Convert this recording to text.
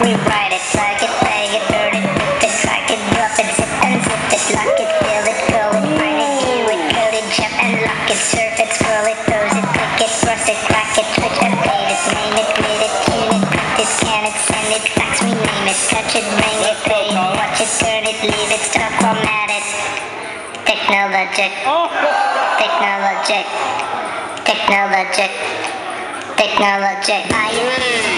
rewrite it, plug it, play it, burn it, rip it, track it, drop it, zip and zip it, lock it, fill it, grow it, find it, view it, code it, jump and lock it, surf it, scroll it, pose it, click it, cross it, crack it, twitch, update it, name it, mid it, tune it, print it, scan it, send it, fax, rename it, touch it, bring it, pay it, watch it, turn it, leave it, stop, format it. Technologic, technologic, technologic, technologic.